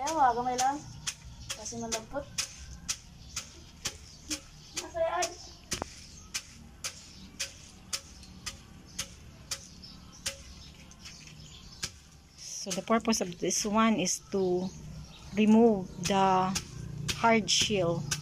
Ayaw, gamay lang. Kasi malagpot. Masaya ay. So the purpose of this one is to remove the hard shell